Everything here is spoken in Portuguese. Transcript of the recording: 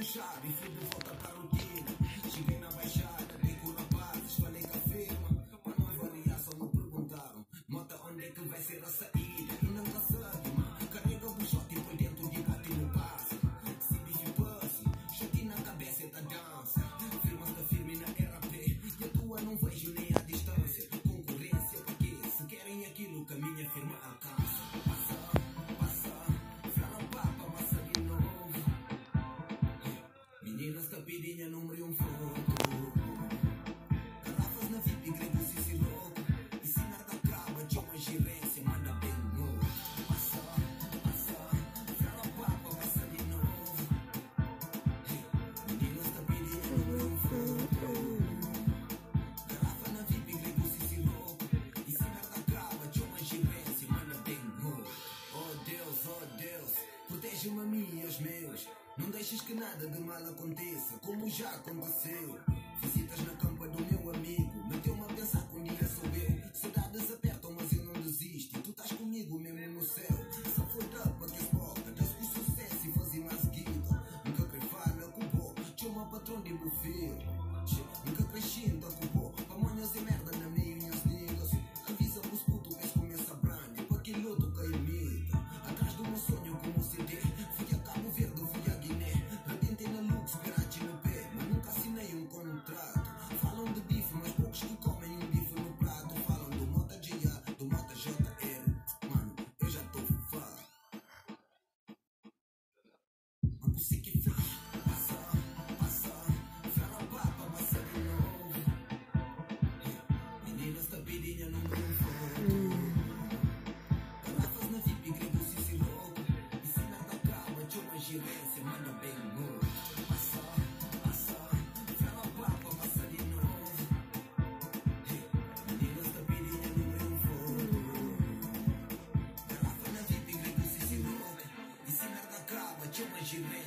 fechar e fui de volta para a rotina. Cheguei na baixada, dei com rapazes, falei com a firma. Para não variar, só me perguntaram: Mota, onde é que vai ser a saída? E não consegue, mano. Carrega o shot e põe dentro de bate no passe. CBG Pussy, shot na cabeça da dança. Firmas da firme na RAP, e a tua não vejo nem à distância. Concorrência, porque se querem aquilo que a minha firma alcança. Meninas capidinha número 1 foto. Garrafas na VIP, grego Cici louco. E se nada acaba, tinha uma gerência, manda bem novo. Passa, frala papa, passa de novo. Meninas capidinha número 1 foto. Garrafa na VIP, grego Cici louco. E se nada acaba, tinha uma gerência, manda bem novo. Oh Deus, protege-me a mim e aos meus. Não deixes que nada de mal aconteça, como já aconteceu. Visitas na campa do meu amigo, meteu-me a pensar que um dia sou eu. Saudades apertam, mas eu não desisto. Tu estás comigo mesmo no céu. Só foi tapa que esboca, das com sucesso e fazia mais guita. Nunca quem fala culpou, tinha uma patrão de buffet. Nunca crescendo culpou, pamonhas e merda na minhas niggas. Avisa pros putos que começa a brand, para que luto que imita. Atrás do meu sonho como CD, fui a Cabo Verde, fui a Guiné. Rebentei na Lux, garagem no pé, mas nunca assinei um contrato. Falam de bife, mas poucos que comem um bife no prato. Falam do Mota GA, do Mota JR. Mano, eu já tô fã. Mano, sei que fã. Passa, frala papa, passa de novo. Meninas capidinha número 1 foto. Garrafas na VIP, grego Cici louco. E se nada acaba, tinha uma gerência, manda bem novo. Passa, frala papa, passa de novo. Meninas capidinha número 1 foto. Garrafa na VIP, grego Cici louco. E se nada acaba, tinha uma gerência.